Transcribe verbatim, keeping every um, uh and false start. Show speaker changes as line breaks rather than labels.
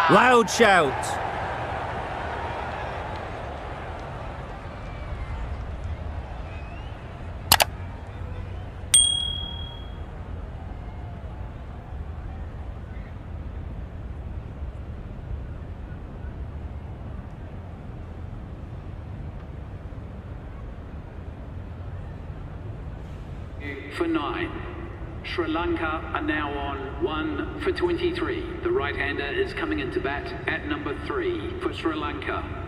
Loud shout.
For nine. Sri Lanka are now on one for twenty-three. The right-hander is coming into bat at number three for Sri Lanka.